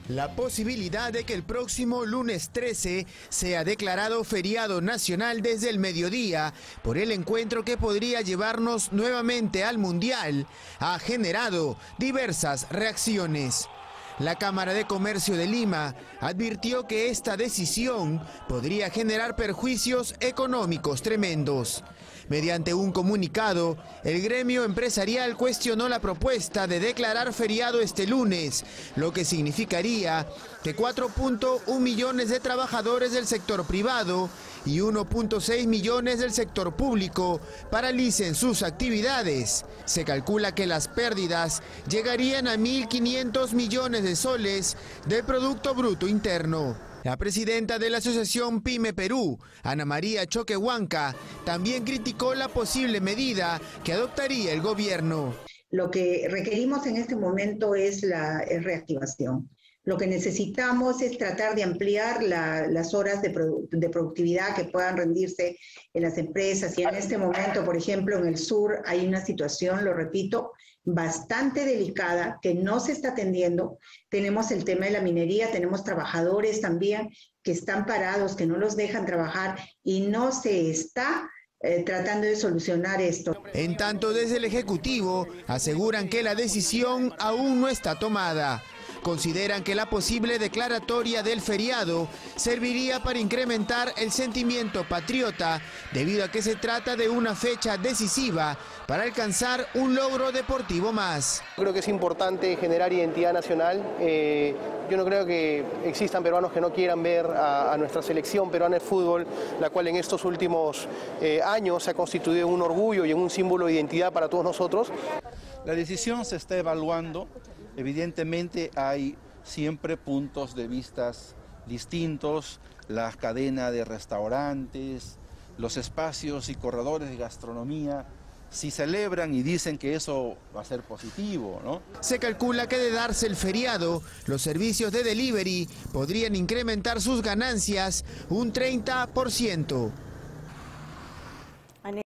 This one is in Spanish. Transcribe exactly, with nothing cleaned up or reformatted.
La posibilidad de que el próximo lunes trece sea declarado feriado nacional desde el mediodía por el encuentro que podría llevarnos nuevamente al Mundial ha generado diversas reacciones. La Cámara de Comercio de Lima advirtió que esta decisión podría generar perjuicios económicos tremendos. Mediante un comunicado, el gremio empresarial cuestionó la propuesta de declarar feriado este lunes, lo que significaría que cuatro punto uno millones de trabajadores del sector privado y uno punto seis millones del sector público paralicen sus actividades. Se calcula que las pérdidas llegarían a mil quinientos millones de soles del Producto Bruto Interno. La presidenta de la Asociación Pyme Perú, Ana María Choquehuanca, también criticó la posible medida que adoptaría el gobierno. Lo que requerimos en este momento es la es reactivación. Lo que necesitamos es tratar de ampliar la, las horas de, produ de productividad que puedan rendirse en las empresas. Y en este momento, por ejemplo, en el sur hay una situación, lo repito, bastante delicada que no se está atendiendo. Tenemos el tema de la minería, tenemos trabajadores también que están parados, que no los dejan trabajar y no se está Eh, tratando de solucionar esto. En tanto, desde el Ejecutivo aseguran que la decisión aún no está tomada. Consideran que la posible declaratoria del feriado serviría para incrementar el sentimiento patriota, debido a que se trata de una fecha decisiva para alcanzar un logro deportivo más. Creo que es importante generar identidad nacional. Eh, yo no creo que existan peruanos que no quieran ver a, a nuestra selección peruana de fútbol, la cual en estos últimos eh, años se ha constituido en un orgullo y en un símbolo de identidad para todos nosotros. La decisión se está evaluando. Evidentemente hay siempre puntos de vista distintos, la cadena de restaurantes, los espacios y corredores de gastronomía, si celebran y dicen que eso va a ser positivo, ¿no? Se calcula que de darse el feriado, los servicios de delivery podrían incrementar sus ganancias un treinta por ciento.